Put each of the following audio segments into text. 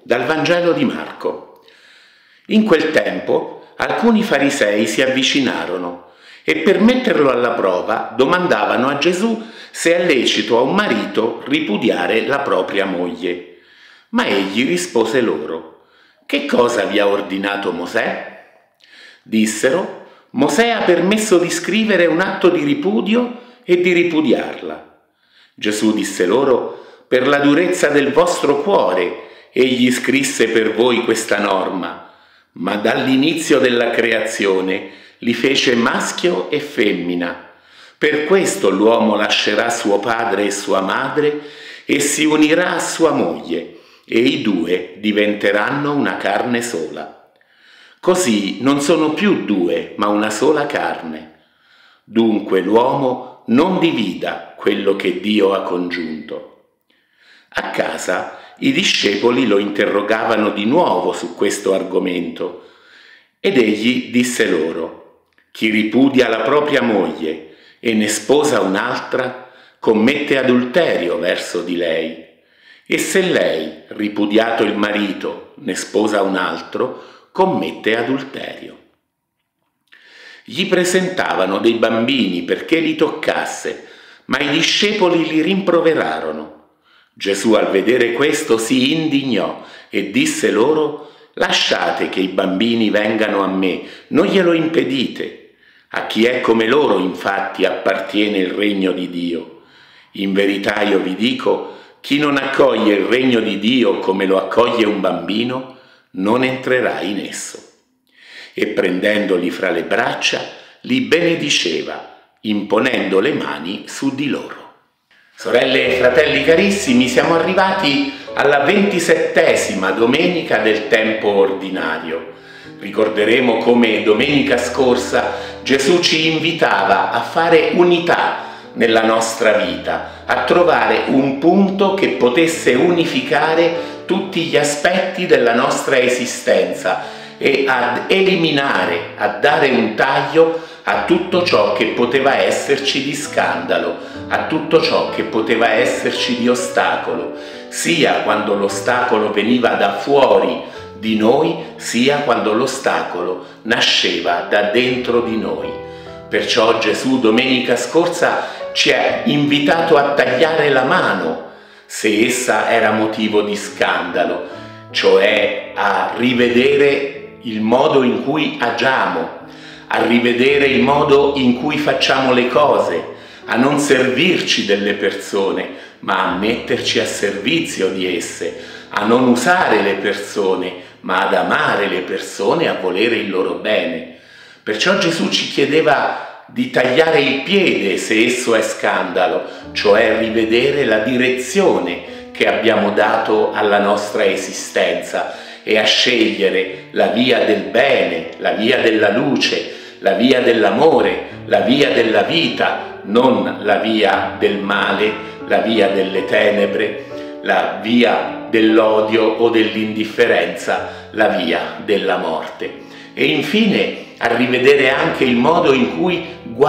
Dal Vangelo di Marco. In quel tempo alcuni farisei si avvicinarono e per metterlo alla prova domandavano a Gesù se è lecito a un marito ripudiare la propria moglie. Ma egli rispose loro: «Che cosa vi ha ordinato Mosè?» Dissero: «Mosè ha permesso di scrivere un atto di ripudio e di ripudiarla». Gesù disse loro: «Per la durezza del vostro cuore egli scrisse per voi questa norma, ma dall'inizio della creazione li fece maschio e femmina. Per questo l'uomo lascerà suo padre e sua madre e si unirà a sua moglie, e i due diventeranno una carne sola. Così non sono più due, ma una sola carne. Dunque l'uomo non divida quello che Dio ha congiunto». A casa i discepoli lo interrogavano di nuovo su questo argomento ed egli disse loro: «Chi ripudia la propria moglie e ne sposa un'altra commette adulterio verso di lei. E se lei, ripudiato il marito, ne sposa un altro, commette adulterio». Gli presentavano dei bambini perché li toccasse, ma i discepoli li rimproverarono. Gesù, al vedere questo, si indignò e disse loro: «Lasciate che i bambini vengano a me, non glielo impedite. A chi è come loro, infatti, appartiene il regno di Dio. In verità io vi dico, chi non accoglie il regno di Dio come lo accoglie un bambino, non entrerà in esso». E prendendoli fra le braccia, li benediceva, imponendo le mani su di loro. Sorelle e fratelli carissimi, siamo arrivati alla 27ª domenica del tempo ordinario. Ricorderemo come domenica scorsa Gesù ci invitava a fare unità nella nostra vita, a trovare un punto che potesse unificare tutti gli aspetti della nostra esistenza e ad eliminare, a dare un taglio a tutto ciò che poteva esserci di scandalo, a tutto ciò che poteva esserci di ostacolo, sia quando l'ostacolo veniva da fuori di noi, sia quando l'ostacolo nasceva da dentro di noi. Perciò Gesù domenica scorsa ci ha invitato a tagliare la mano se essa era motivo di scandalo, cioè a rivedere il modo in cui agiamo, a rivedere il modo in cui facciamo le cose, a non servirci delle persone, ma a metterci a servizio di esse, a non usare le persone, ma ad amare le persone e a volere il loro bene. Perciò Gesù ci chiedeva di tagliare il piede se esso è scandalo, cioè rivedere la direzione che abbiamo dato alla nostra esistenza e a scegliere la via del bene, la via della luce, la via dell'amore, la via della vita, non la via del male, la via delle tenebre, la via dell'odio o dell'indifferenza, la via della morte. E infine a rivedere anche il modo in cui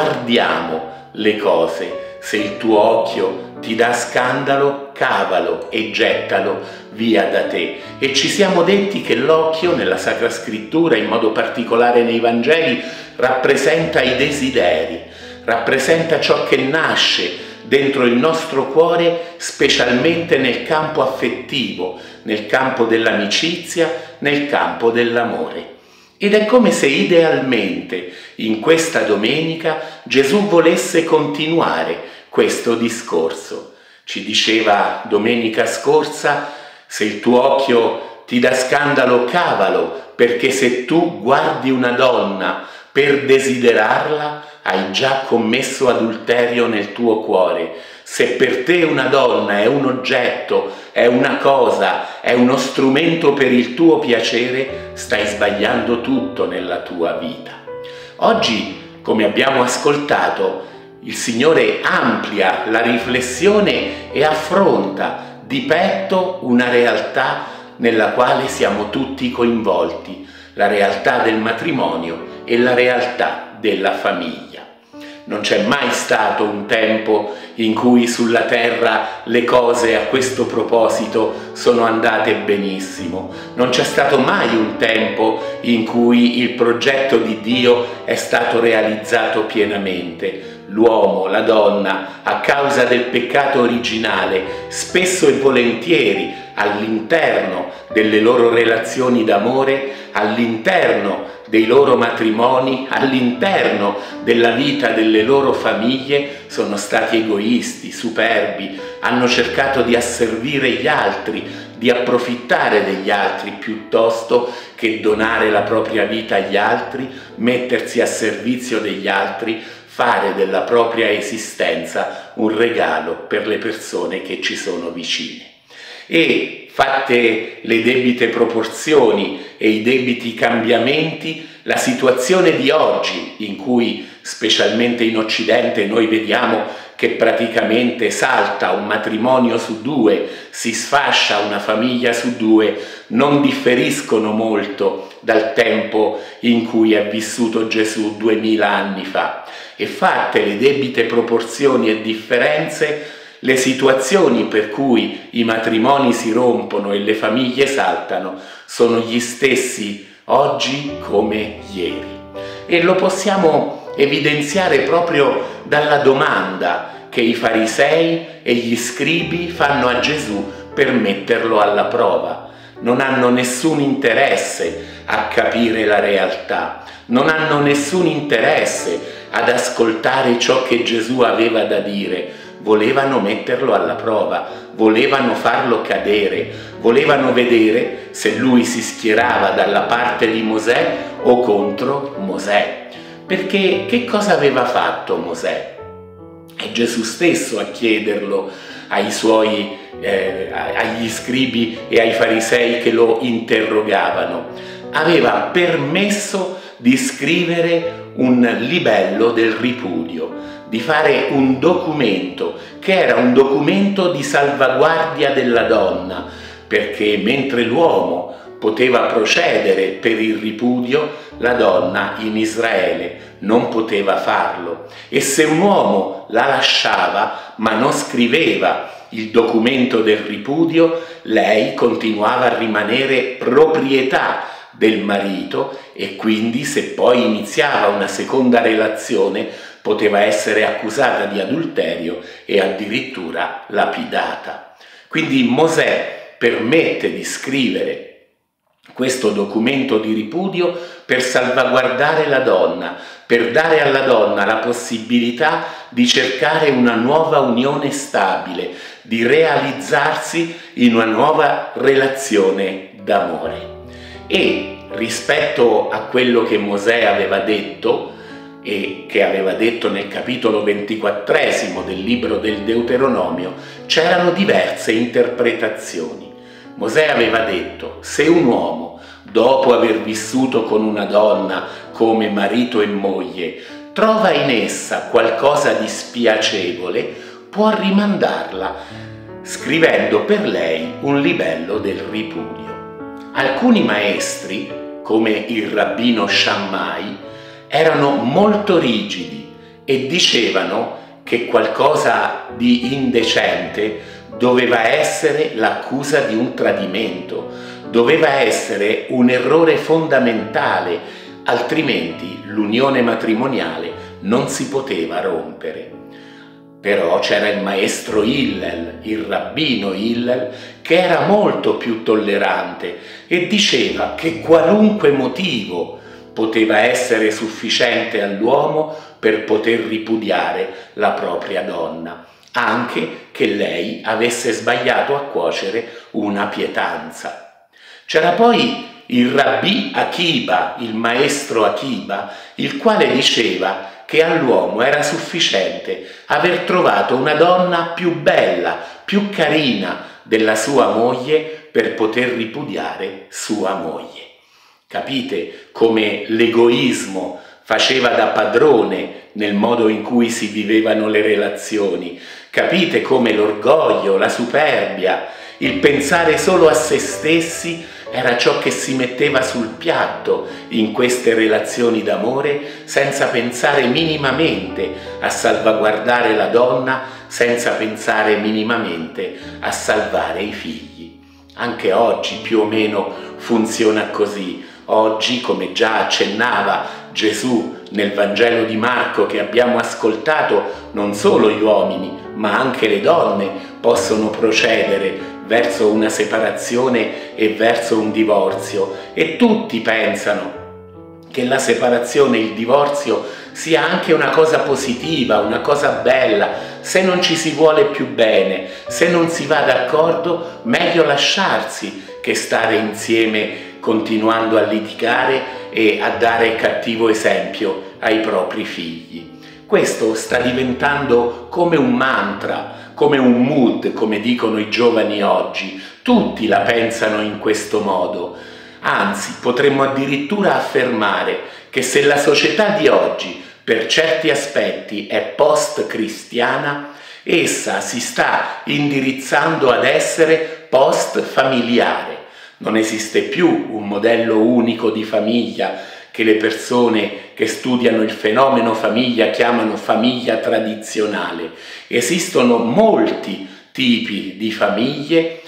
guardiamo le cose. Se il tuo occhio ti dà scandalo, cavalo e gettalo via da te. E ci siamo detti che l'occhio nella Sacra Scrittura, in modo particolare nei Vangeli, rappresenta i desideri, rappresenta ciò che nasce dentro il nostro cuore, specialmente nel campo affettivo, nel campo dell'amicizia, nel campo dell'amore. Ed è come se idealmente in questa domenica Gesù volesse continuare questo discorso. Ci diceva domenica scorsa: se il tuo occhio ti dà scandalo, cavalo, perché se tu guardi una donna per desiderarla, hai già commesso adulterio nel tuo cuore. Se per te una donna è un oggetto, è una cosa, è uno strumento per il tuo piacere, stai sbagliando tutto nella tua vita. Oggi, come abbiamo ascoltato, il Signore amplia la riflessione e affronta di petto una realtà nella quale siamo tutti coinvolti, la realtà del matrimonio e la realtà della famiglia. Non c'è mai stato un tempo in cui sulla terra le cose a questo proposito sono andate benissimo. Non c'è stato mai un tempo in cui il progetto di Dio è stato realizzato pienamente. L'uomo, la donna, a causa del peccato originale, spesso e volentieri all'interno delle loro relazioni d'amore, all'interno dei loro matrimoni, all'interno della vita delle loro famiglie, sono stati egoisti, superbi, hanno cercato di asservire gli altri, di approfittare degli altri piuttosto che donare la propria vita agli altri, mettersi a servizio degli altri, fare della propria esistenza un regalo per le persone che ci sono vicine. E fatte le debite proporzioni e i debiti cambiamenti, la situazione di oggi, in cui specialmente in Occidente noi vediamo che praticamente salta un matrimonio su due, si sfascia una famiglia su due, non differiscono molto dal tempo in cui è vissuto Gesù 2000 anni fa. E fatte le debite proporzioni e differenze, le situazioni per cui i matrimoni si rompono e le famiglie saltano sono gli stessi oggi come ieri. E lo possiamo evidenziare proprio dalla domanda che i farisei e gli scribi fanno a Gesù per metterlo alla prova. Non hanno nessun interesse a capire la realtà, non hanno nessun interesse ad ascoltare ciò che Gesù aveva da dire. Volevano metterlo alla prova, volevano farlo cadere, volevano vedere se lui si schierava dalla parte di Mosè o contro Mosè. Perché che cosa aveva fatto Mosè? È Gesù stesso a chiederlo agli scribi e ai farisei che lo interrogavano. Aveva permesso di scrivere un libello del ripudio, di fare un documento che era un documento di salvaguardia della donna, perché mentre l'uomo poteva procedere per il ripudio, la donna in Israele non poteva farlo. E se un uomo la lasciava ma non scriveva il documento del ripudio, lei continuava a rimanere proprietà del marito e quindi se poi iniziava una seconda relazione poteva essere accusata di adulterio e addirittura lapidata. Quindi Mosè permette di scrivere questo documento di ripudio per salvaguardare la donna, per dare alla donna la possibilità di cercare una nuova unione stabile, di realizzarsi in una nuova relazione d'amore. E rispetto a quello che Mosè aveva detto, e che aveva detto nel capitolo 24 del libro del Deuteronomio, c'erano diverse interpretazioni. Mosè aveva detto: se un uomo, dopo aver vissuto con una donna come marito e moglie, trova in essa qualcosa di spiacevole, può rimandarla, scrivendo per lei un libello del ripudio. Alcuni maestri, come il rabbino Shammai, erano molto rigidi e dicevano che qualcosa di indecente doveva essere l'accusa di un tradimento, doveva essere un errore fondamentale, altrimenti l'unione matrimoniale non si poteva rompere. Però c'era il maestro Hillel, il rabbino Hillel, che era molto più tollerante e diceva che qualunque motivo poteva essere sufficiente all'uomo per poter ripudiare la propria donna, anche che lei avesse sbagliato a cuocere una pietanza. C'era poi il rabbì Akiba, il maestro Akiba, il quale diceva che all'uomo era sufficiente aver trovato una donna più bella, più carina della sua moglie per poter ripudiare sua moglie. Capite come l'egoismo faceva da padrone nel modo in cui si vivevano le relazioni? Capite come l'orgoglio, la superbia, il pensare solo a se stessi era ciò che si metteva sul piatto in queste relazioni d'amore, senza pensare minimamente a salvaguardare la donna, senza pensare minimamente a salvare i figli. Anche oggi più o meno funziona così. Oggi, come già accennava Gesù nel Vangelo di Marco che abbiamo ascoltato, non solo gli uomini, ma anche le donne possono procedere verso una separazione e verso un divorzio, e tutti pensano che la separazione e il divorzio sia anche una cosa positiva, una cosa bella. Se non ci si vuole più bene, se non si va d'accordo, meglio lasciarsi che stare insieme continuando a litigare e a dare cattivo esempio ai propri figli. Questo sta diventando come un mantra, come un mood, come dicono i giovani oggi. Tutti la pensano in questo modo. Anzi, potremmo addirittura affermare che se la società di oggi per certi aspetti è post-cristiana, essa si sta indirizzando ad essere post-familiare. Non esiste più un modello unico di famiglia che le persone che studiano il fenomeno famiglia chiamano famiglia tradizionale. Esistono molti tipi di famiglie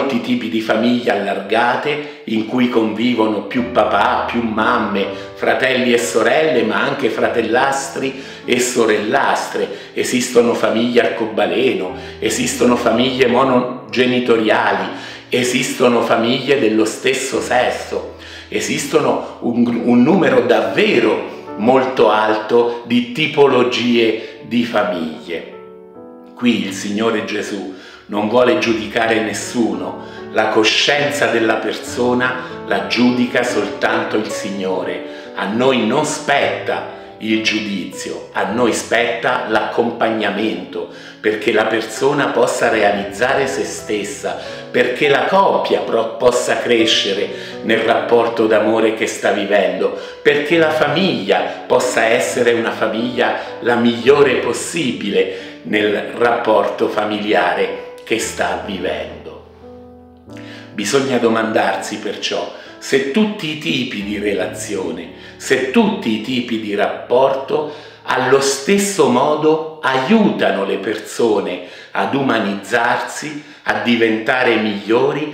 allargate in cui convivono più papà, più mamme, fratelli e sorelle, ma anche fratellastri e sorellastre. Esistono famiglie arcobaleno, esistono famiglie monogenitoriali, esistono famiglie dello stesso sesso, esistono un numero davvero molto alto di tipologie di famiglie. Qui il Signore Gesù non vuole giudicare nessuno, la coscienza della persona la giudica soltanto il Signore. A noi non spetta il giudizio, a noi spetta l'accompagnamento, perché la persona possa realizzare se stessa, perché la coppia possa crescere nel rapporto d'amore che sta vivendo, perché la famiglia possa essere una famiglia la migliore possibile nel rapporto familiare che sta vivendo. Bisogna domandarsi perciò se tutti i tipi di relazione, se tutti i tipi di rapporto allo stesso modo aiutano le persone ad umanizzarsi, a diventare migliori,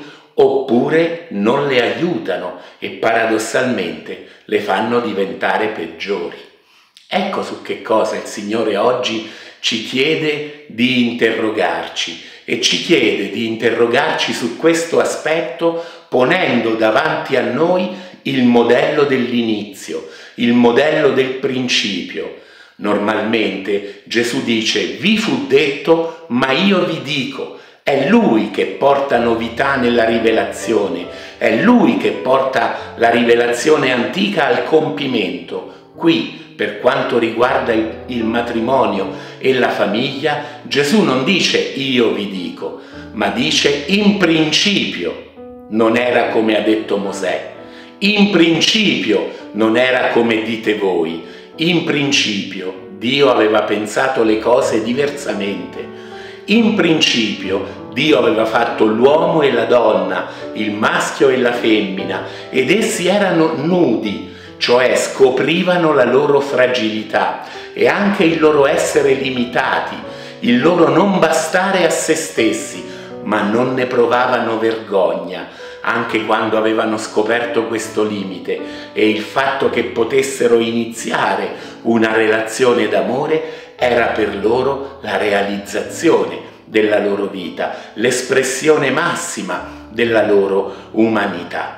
oppure non le aiutano e paradossalmente le fanno diventare peggiori. Ecco su che cosa il Signore oggi ci chiede di interrogarci, e ci chiede di interrogarci su questo aspetto ponendo davanti a noi il modello dell'inizio, il modello del principio. Normalmente Gesù dice: vi fu detto, ma io vi dico. È Lui che porta novità nella rivelazione, è Lui che porta la rivelazione antica al compimento. Qui, per quanto riguarda il matrimonio e la famiglia, Gesù non dice io vi dico, ma dice in principio non era come ha detto Mosè, in principio non era come dite voi, in principio Dio aveva pensato le cose diversamente, in principio Dio aveva fatto l'uomo e la donna, il maschio e la femmina, ed essi erano nudi, cioè scoprivano la loro fragilità e anche il loro essere limitati, il loro non bastare a se stessi, ma non ne provavano vergogna, anche quando avevano scoperto questo limite, e il fatto che potessero iniziare una relazione d'amore era per loro la realizzazione della loro vita, l'espressione massima della loro umanità.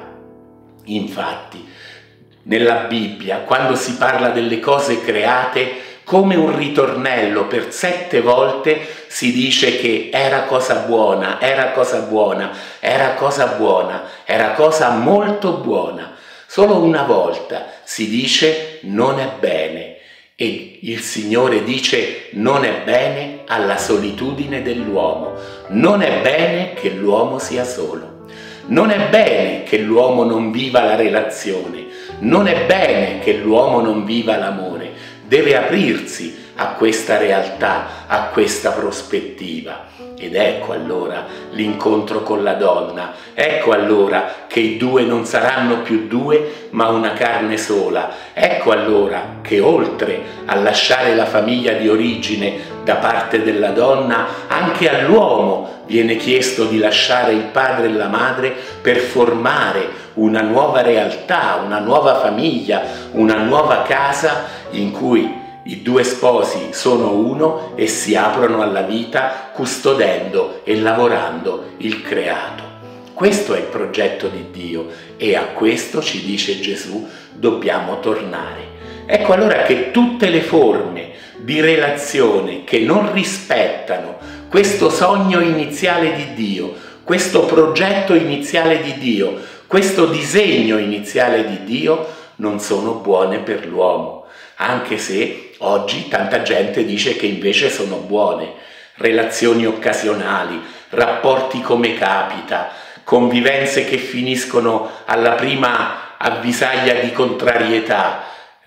Infatti, nella Bibbia, quando si parla delle cose create, come un ritornello per 7 volte si dice che era cosa buona, era cosa buona, era cosa buona, era cosa molto buona. Solo una volta si dice non è bene, e il Signore dice non è bene alla solitudine dell'uomo, non è bene che l'uomo sia solo. Non è bene che l'uomo non viva la relazione, non è bene che l'uomo non viva l'amore, deve aprirsi a questa realtà, a questa prospettiva. Ed ecco allora l'incontro con la donna, ecco allora che i due non saranno più due ma una carne sola, ecco allora che oltre a lasciare la famiglia di origine da parte della donna, anche all'uomo viene chiesto di lasciare il padre e la madre per formare una nuova realtà, una nuova famiglia, una nuova casa in cui i due sposi sono uno e si aprono alla vita custodendo e lavorando il creato. Questo è il progetto di Dio e a questo, ci dice Gesù, dobbiamo tornare. Ecco allora che tutte le forme di relazione che non rispettano questo sogno iniziale di Dio, questo progetto iniziale di Dio, questo disegno iniziale di Dio, non sono buone per l'uomo, anche se oggi tanta gente dice che invece sono buone. Relazioni occasionali, rapporti come capita, convivenze che finiscono alla prima avvisaglia di contrarietà,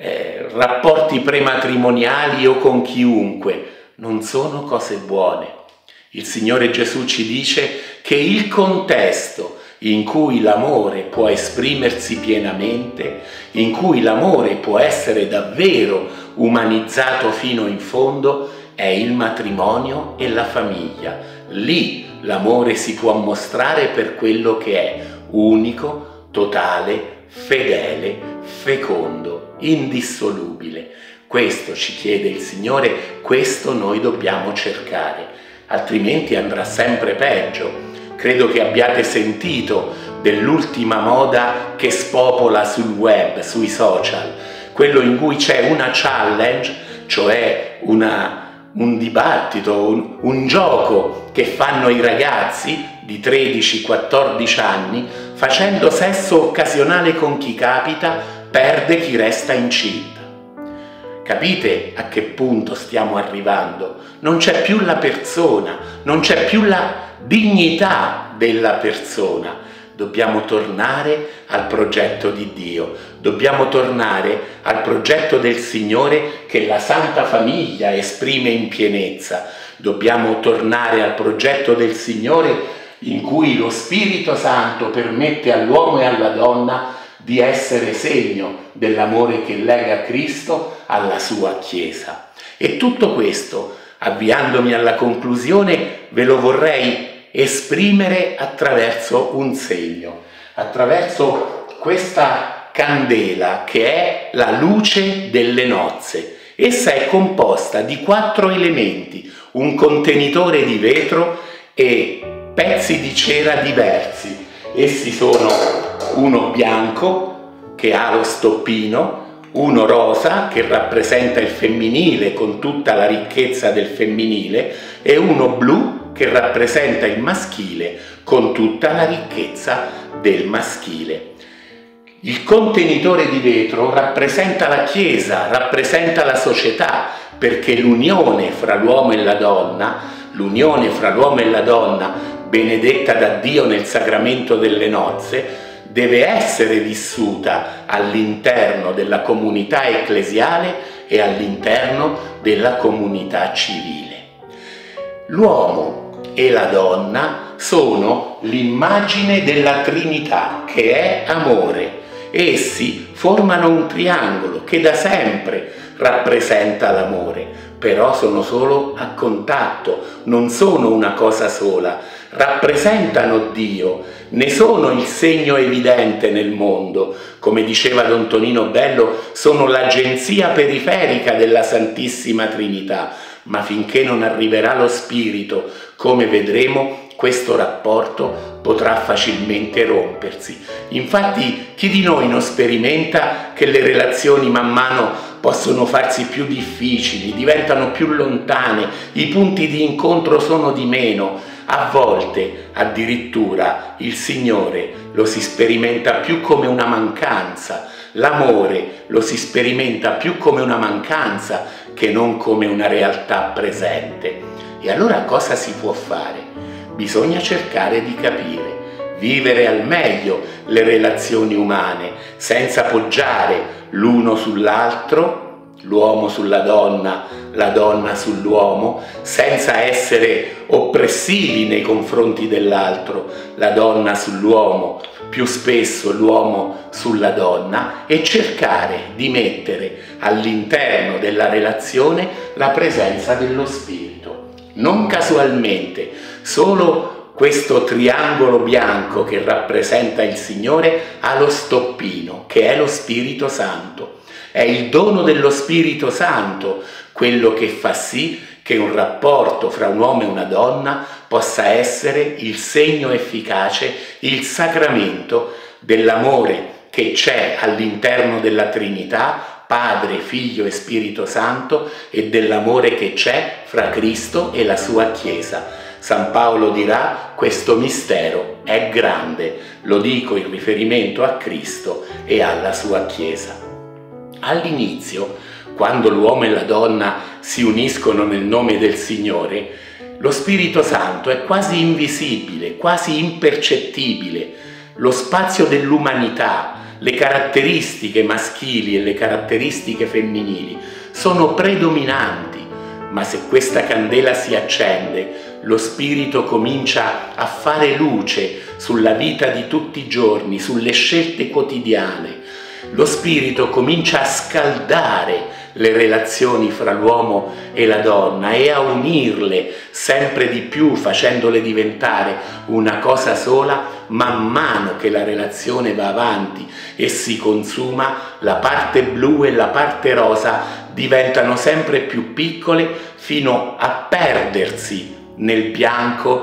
rapporti prematrimoniali o con chiunque, non sono cose buone. Il Signore Gesù ci dice che il contesto in cui l'amore può esprimersi pienamente, in cui l'amore può essere davvero umanizzato fino in fondo, è il matrimonio e la famiglia. Lì l'amore si può mostrare per quello che è, unico, totale, fedele, fecondo, indissolubile. Questo ci chiede il Signore, questo noi dobbiamo cercare, altrimenti andrà sempre peggio. Credo che abbiate sentito dell'ultima moda che spopola sul web, sui social, quello in cui c'è una challenge, cioè un dibattito, un gioco che fanno i ragazzi di 13-14 anni, facendo sesso occasionale con chi capita, perde chi resta incinta. Capite a che punto stiamo arrivando? Non c'è più la persona, non c'è più la dignità della persona. Dobbiamo tornare al progetto di Dio, dobbiamo tornare al progetto del Signore che la Santa Famiglia esprime in pienezza. Dobbiamo tornare al progetto del Signore in cui lo Spirito Santo permette all'uomo e alla donna di essere segno dell'amore che lega Cristo alla sua Chiesa. E tutto questo, avviandomi alla conclusione, ve lo vorrei esprimere attraverso un segno, attraverso questa candela che è la luce delle nozze. Essa è composta di 4 elementi, un contenitore di vetro e pezzi di cera diversi. Essi sono uno bianco che ha lo stoppino, uno rosa che rappresenta il femminile con tutta la ricchezza del femminile e uno blu che rappresenta il maschile con tutta la ricchezza del maschile. Il contenitore di vetro rappresenta la Chiesa, rappresenta la società, perché l'unione fra l'uomo e la donna, benedetta da Dio nel sacramento delle nozze, deve essere vissuta all'interno della comunità ecclesiale e all'interno della comunità civile. L'uomo e la donna sono l'immagine della Trinità, che è amore. Essi formano un triangolo che da sempre rappresenta l'amore, però sono solo a contatto, non sono una cosa sola, rappresentano Dio, ne sono il segno evidente nel mondo. Come diceva Don Tonino Bello, sono l'agenzia periferica della Santissima Trinità, ma finché non arriverà lo Spirito, come vedremo, questo rapporto potrà facilmente rompersi. Infatti, chi di noi non sperimenta che le relazioni man mano possono farsi più difficili, diventano più lontane, i punti di incontro sono di meno? A volte, addirittura, il Signore lo si sperimenta più come una mancanza, l'amore lo si sperimenta più come una mancanza che non come una realtà presente. E allora cosa si può fare? Bisogna cercare di capire, vivere al meglio le relazioni umane, senza poggiare l'uno sull'altro, l'uomo sulla donna, la donna sull'uomo, senza essere oppressivi nei confronti dell'altro, la donna sull'uomo, più spesso l'uomo sulla donna, e cercare di mettere all'interno della relazione la presenza dello Spirito. Non casualmente, solo questo triangolo bianco che rappresenta il Signore ha lo stoppino, che è lo Spirito Santo. È il dono dello Spirito Santo quello che fa sì che un rapporto fra un uomo e una donna possa essere il segno efficace, il sacramento dell'amore che c'è all'interno della Trinità, Padre, Figlio e Spirito Santo, e dell'amore che c'è fra Cristo e la sua Chiesa. San Paolo dirà: questo mistero è grande, lo dico in riferimento a Cristo e alla sua Chiesa. All'inizio, quando l'uomo e la donna si uniscono nel nome del Signore, lo Spirito Santo è quasi invisibile, quasi impercettibile. Lo spazio dell'umanità, le caratteristiche maschili e le caratteristiche femminili sono predominanti, ma se questa candela si accende, lo Spirito comincia a fare luce sulla vita di tutti i giorni, sulle scelte quotidiane. Lo Spirito comincia a scaldare le relazioni fra l'uomo e la donna e a unirle sempre di più, facendole diventare una cosa sola. Man mano che la relazione va avanti e si consuma, la parte blu e la parte rosa diventano sempre più piccole fino a perdersi nel bianco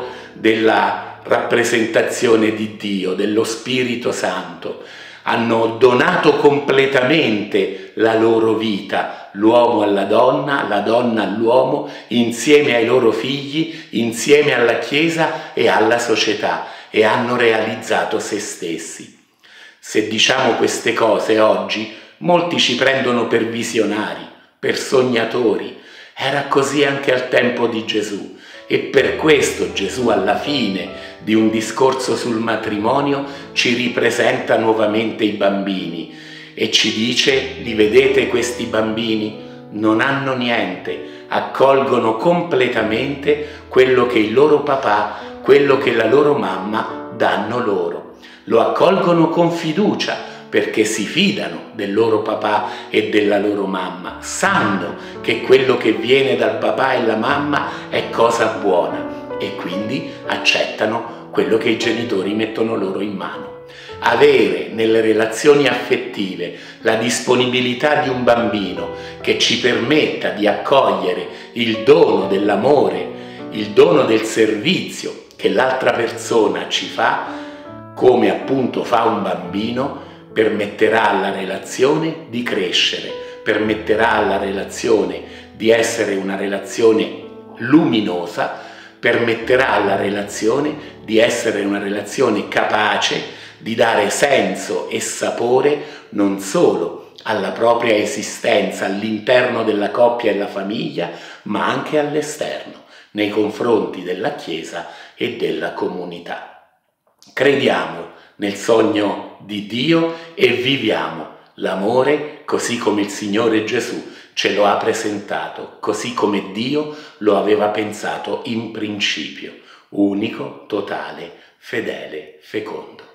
della rappresentazione di Dio, dello Spirito Santo. Hanno donato completamente la loro vita, l'uomo alla donna, la donna all'uomo, insieme ai loro figli, insieme alla Chiesa e alla società, e hanno realizzato se stessi. Se diciamo queste cose oggi, molti ci prendono per visionari, per sognatori. Era così anche al tempo di Gesù. E per questo Gesù, alla fine di un discorso sul matrimonio, ci ripresenta nuovamente i bambini e ci dice: li vedete questi bambini? Non hanno niente, accolgono completamente quello che il loro papà, quello che la loro mamma danno loro. Lo accolgono con fiducia, perché si fidano del loro papà e della loro mamma, sanno che quello che viene dal papà e la mamma è cosa buona e quindi accettano quello che i genitori mettono loro in mano. Avere nelle relazioni affettive la disponibilità di un bambino che ci permetta di accogliere il dono dell'amore, il dono del servizio che l'altra persona ci fa, come appunto fa un bambino, permetterà alla relazione di crescere, permetterà alla relazione di essere una relazione luminosa, permetterà alla relazione di essere una relazione capace di dare senso e sapore non solo alla propria esistenza all'interno della coppia e la famiglia, ma anche all'esterno, nei confronti della Chiesa e della comunità. Crediamo nel sogno di Dio e viviamo l'amore così come il Signore Gesù ce lo ha presentato, così come Dio lo aveva pensato in principio, unico, totale, fedele, fecondo.